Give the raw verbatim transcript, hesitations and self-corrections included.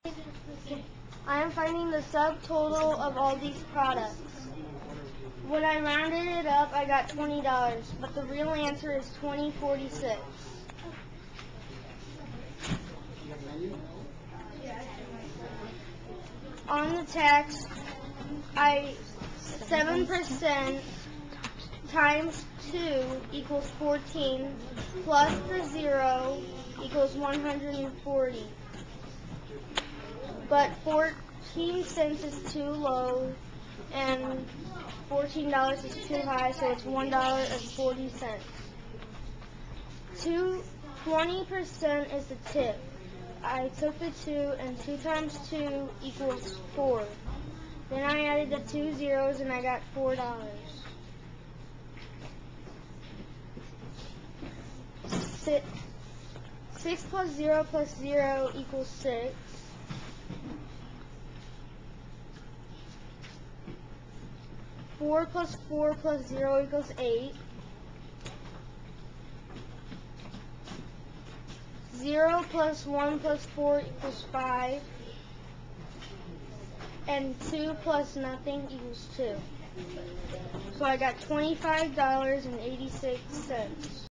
I am finding the subtotal of all these products. When I rounded it up, I got twenty dollars, but the real answer is twenty forty-six. On the tax, I seven percent times two equals fourteen, plus the zero equals one hundred forty. But fourteen cents is too low, and fourteen dollars is too high, so it's one dollar and forty cents. Two, twenty percent is the tip. I took the two, and two times two equals four. Then I added the two zeros, and I got four dollars. Six, six plus zero plus zero equals six. Four plus four plus zero equals eight. Zero plus one plus four equals five. And two plus nothing equals two. So I got twenty-five dollars and eighty-six cents.